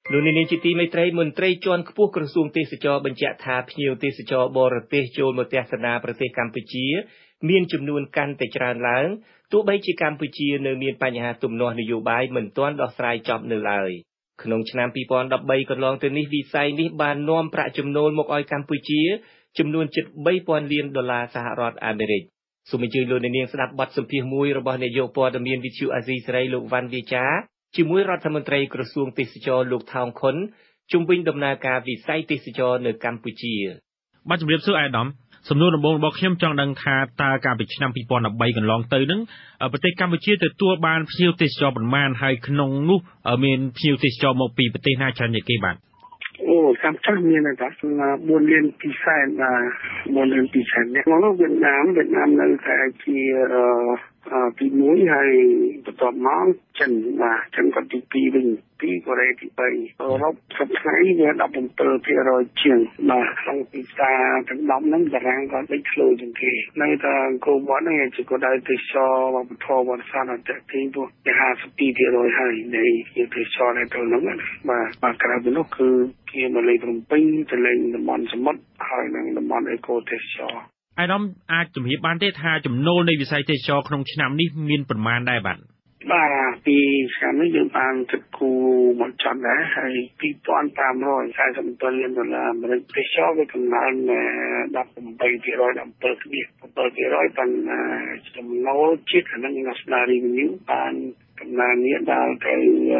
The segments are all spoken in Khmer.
លោកនាងជាទីមេត្រីមន្ត្រីជាន់ខ្ពស់ក្រសួងទេសចរបញ្ជាក់ថាភ្ញៀវទេសចរបរទេសចូលមកទស្សនាប្រទេសកម្ពុជាមានចំនួនកាន់តែច្រើនឡើងទោះបីជាកម្ពុជានៅមានបញ្ហាទំនាស់នយោបាយមិនទាន់ដោះស្រាយចប់នៅឡើយក្នុងឆ្នាំ2013កន្លងទៅនេះវិស័យនេះបាននាំប្រាក់ចំណូលមកឲ្យកម្ពុជាចំនួនជិត$3,000 លានសហរដ្ឋអាមេរិកសូមអញ្ជើញលោកនាងស្ដាប់បទសម្ភាសន៍មួយរបស់នាយកព័ត៌មានវិទ្យុអាស៊ីសេរីលោកវ៉ាន់វាចាជាមួយរដ្ឋមន្ត្រីក្រសួងទេសចរលោកថោងខុនជុំវិញដំណើរការវិស័យទេសចរនៅកម្ពុជាបាទជំរាបសួរអាយដាមសំណួរដំបូងរបស់ខ្ញុំចង់ដឹងថាតើកាលពីឆ្នាំ2013កន្លងទៅនឹងប្រទេសកម្ពុជាទទួលបានភ្ញៀវទេសចរប៉ុន្មានហើយក្នុងនោះមានភ្ញៀវទេសចរមកពីប្រទេសណាច្រើនជាងគេបាទកម្មចាស់មានតែ4លាន2សែន4លាន2សែននេះមកវៀតណាមនៅតែជាទី1ហើយបន្ទាប់មកចិនបាទចិនក៏ទី2វិញទីកូរ៉េទី3អឺរ៉ុបសប្តាហ៍វា17% ជាងបាទក្នុងទីផ្សារទាំង10ហ្នឹងតារាងក៏ដេកឆ្លូជាងគេនៅតែអង្គរវត្តហ្នឹងជាក៏ដែរទេសចរវប្បធម៌វត្តសាស្ត្រអន្តរជាតិពោះ52% ហើយនៃទេសចរនៅទៅហ្នឹងបាទក្រៅពីនោះគឺជាមកលេខភ្នំពេញទៅលេងតំបន់សមុទ្រហើយនឹងតំបន់អេកូទេសចរអាយដាមអាចជំរាបបានទេថាចំណូលនៃវិស័យទេសចរក្នុងឆ្នាំនេះមានប្រមាណដែរបាទពីឆ្នាំនេះយើងបានគិតគូរមកចត់ដែរហើយ$2,547 លានអាមេរិកទេសចរវាកំណើន18% 7%ប៉ុន្តែចំណូលជាតិអានឹង National Revenue បានកំណើននេះដល់ទៅ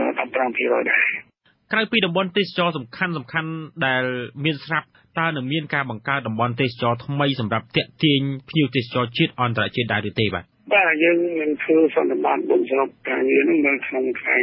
15% ដែរក្រៅពីតំបន់ទេសចរសំខាន់ដែលមានស្រាប់តើនឹងមានការបង្កើតតំបន់ទេសចរថ្មីសម្រាប់ទាក់ទាញភ្ញៀវទេសចរជាតិអន្តរជាតិដែរឬទេបាទយើងនឹងធ្វើសន្និបាត4ស្រុកការងារនឹងនៅក្នុងថ្ងៃ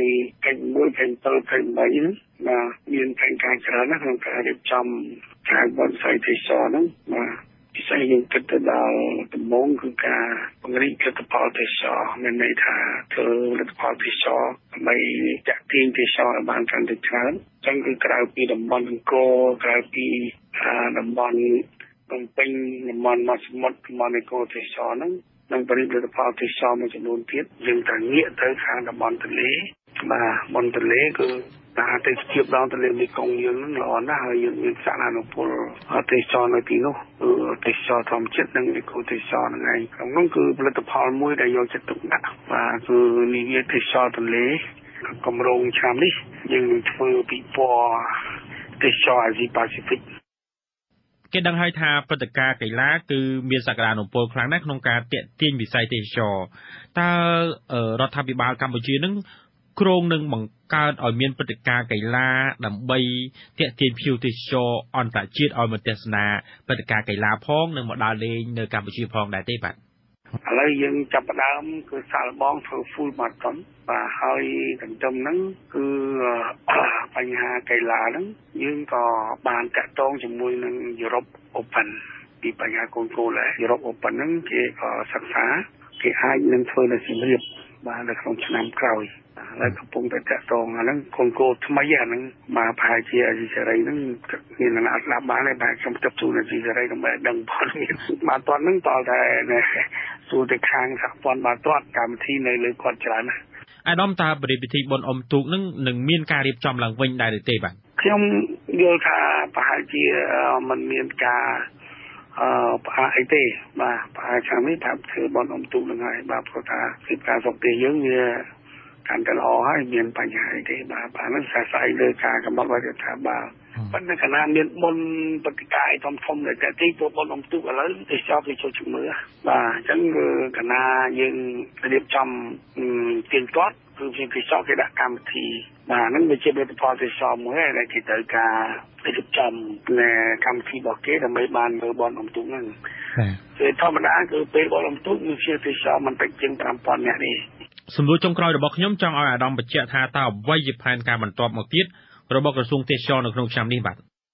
1 7 8ហ្នឹងមានផែនការច្រើនណាស់ក្នុងការរៀបចំការបនស័យទេសចរហ្នឹងពិសេសយើងគិតទៅដល់ដំបូងគឺការពង្រីកផលិតផលទេសចរមានន័យថាធ្វើផលិតផលទេសចរដើម្បីទាក់ទាញទេសចរឲ្យបានកាន់តែច្រើនអញ្ចឹងគឺក្រៅពីតំបន់អង្គរក្រៅពីតំបន់ភ្នំពេញតំបន់មាត់សមុទ្រតំបន់អេកូទេសចរហ្នឹងនឹងបរិយាផលទេសចរមួយចំនួនទៀតយើងត្រូវងាកទៅខាងតំបន់ទន្លេបនទន្លេគឺតាមទេសភាពដងទន្លេមេគង្គយើងនឹងល្អណាស់ហើយយើងមានសារអនុពលទេសចរនៅទីនោះគឺទេសចរធម្មជាតិនិងអេកូទេសចរហ្នឹងឯងក្នុងនោះគឺផលិតផលមួយដែលយកចិត្តទុកដាក់គឺនិយាយទេសចរទន្លេកម្រងឆ្នាំនេះយើងនឹងធ្វើពិព័រណ៍ទេសចរអាស៊ីប៉ាស៊ីហ្វិកគេដឹងហើយថាព្រឹត្តិការណ៍កីឡាគឺមានសក្តានុពលខ្លាំងណាស់ក្នុងការទាក់ទាញវិស័យទេសចរតើរដ្ឋាភិបាលកម្ពុជានឹងគ្រោងនឹងបង្កើតឲ្យមានព្រឹត្តិការណ៍កីឡាដើម្បីទាក់ទាញភ្ញៀវទេសចរអន្តរជាតិឲ្យមកទស្សនាព្រឹត្តិការណ៍កីឡាផងនិងមកដើរលេងនៅកម្ពុជាផងដែរទេបាទឥឡូវយើងចាប់ផ្ដើមគឺសាកល្បងធ្វើ full marathon ហើយទន្ទឹមហ្នឹងគឺបញ្ហាកីឡាហ្នឹងយើងក៏បានតាក់ទងជាមួយនឹង Europe Open ពីបញ្ហាកូនគោលដែរ Europe Open ហ្នឹងគេក៏សិក្សាគេអាចនឹងធ្វើនៅសៀមរាបនៅក្នុងឆ្នាំក្រោយហើយកំពុងតែតាក់ទងអាហ្នឹងកូនគោលថ្មីអាហ្នឹងមកប្រហែលជាអាស៊ីសេរីហ្នឹងមានអាស្ដាប់បានហើយបាទខ្ញុំចាប់ទូអាស៊ីសេរីដើម្បីដឹងផលមានបាទតហ្នឹងតតែសួរទៅខាងសហព័ន្ធបាទកម្មវិធីនៅលើគាត់ច្រើនណាស់អាដាមតើបរិយាពិធីបុណ្យអុំទូកនឹងមានការរៀបចំឡើងវិញដែរឬទេបាទខ្ញុំយល់ថាប្រហែលជាมันមានការផ្អាកអីទេបាទប្រហែលឆ្នាំនេះថាធ្វើបុណ្យអុំទូកនឹងហើយបាទព្រោះថាពីការសុខទេសយើងវាកាន់តែល្អហើយមានបញ្ហាអីទេបាទហ្នឹងស្អាតលើការកំណត់រដ្ឋាភិបាលប៉ុន្តែគណៈមានបុណ្យបតិកាយធំដែលតែទីពួកបុណ្យអុំទូកឥឡូវទេសចរគេចូលជំនឿបាទអញ្ចឹងគឺគណៈយើងរៀបចំទៀងទាត់គឺជាទេសចរគេដាក់កម្មវិធីបាទហ្នឹងវាជាផលិតផលទេសចរមួយដែលគេត្រូវការរៀបចំកម្មវិធីរបស់គេដើម្បីបានមើលបុណ្យអុំទូកហ្នឹងគឺធម្មតាគឺពេលបុណ្យអុំទូកវាជាទេសចរមិនតិចជាង 5,000 នាក់នេះសំណួរចុងក្រោយរបស់ខ្ញុំចង់ឲ្យអាដាមបញ្ជាក់ថាតើអ្វីជាផែនការបន្ទាប់មកទៀតរបស់ក្រសួងទេសចរនៅក្នុងឆ្នាំនេះបាទ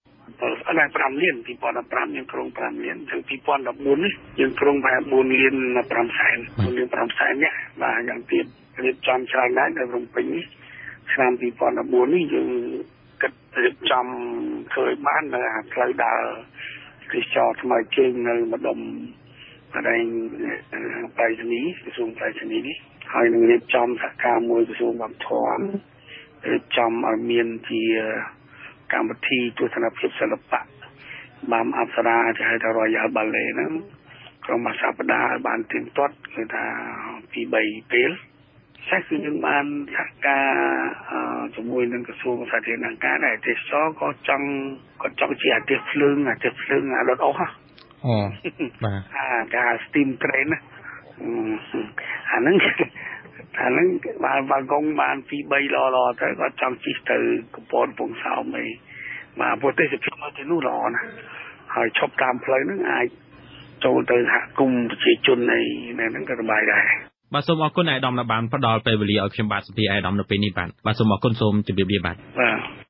5 លាន2015យើងក្រុង5លានถึง2014នេះយើងក្រុងប្រហែល4លាន5សែន4លាន5សែននេះបាទយ៉ាងទៀតរៀបចំច្រើនដែរនៅភ្នំពេញនេះឆ្នាំ2014នេះយើងគិតរៀបចំធ្វើឲ្យបាននៅផ្លូវដើរទេសចរថ្មីជើងនៅម្ដុំកន្លែងបៃតនីក្រសួងបៃតនីនេះហើយនឹងរៀបចំសហការមួយក្រសួងវប្បធម៌ចំឲ្យមានជាកម្មវិធីទស្សនភាពសិល្បៈបានអប្សរាគេហៅថា Royal Ballet ហ្នឹងក្នុងមួយសប្តាហ៍ឲ្យបានទៀងទាត់គឺថាពី3ពេលតែគឺយើងបានសហការជាមួយនឹងក្រសួងសាធារណការដែរទេសចរក៏ចង់ជាអាទិភ្លើងអាដុតអស់បាទការ steam train ណាអាហ្នឹងបើកងបានពី3ឡទៅក៏ចង់ជិះទៅកំពតកំពង់សោមអីបាទប្រទេសភាពមកទីនោះល្អណាស់ហើយឈប់តាមផ្លូវហ្នឹងអាចចូលទៅសហគមន៍ប្រជាជនអីហ្នឹងក៏សប្បាយដែរបាទសូមអរគុណអាយដាមដែលបានផ្ដល់ពេលវេលាឲ្យខ្ញុំបាទសុភាអាយដាមនៅពេលនេះបាទសូមអរគុណសូមជម្រាបលាបាទ